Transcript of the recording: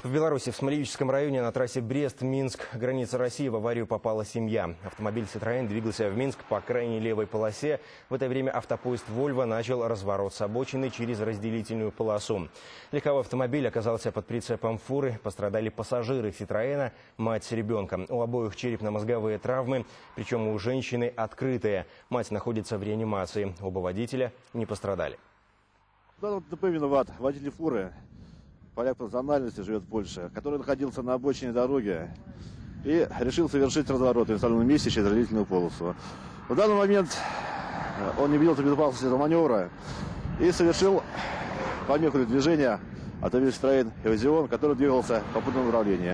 В Беларуси, в Смолевическом районе на трассе Брест-Минск, граница России, в аварию попала семья. Автомобиль «Ситроен» двигался в Минск по крайней левой полосе. В это время автопоезд «Вольво» начал разворот с обочины через разделительную полосу. Легковой автомобиль оказался под прицепом фуры. Пострадали пассажиры «Ситроена», мать с ребенком. У обоих черепно-мозговые травмы, причем у женщины открытые. Мать находится в реанимации. Оба водителя не пострадали. Да, ДТП виноват водитель фуры. Поляк по национальности, живет в Польше, который находился на обочине дороги и решил совершить разворот в инсталлированном месте через разделительную полосу. В данный момент он не видел безопасности этого маневра и совершил помеху для движения автомобиля «Ситроен Эвазион», который двигался в попутном направлении.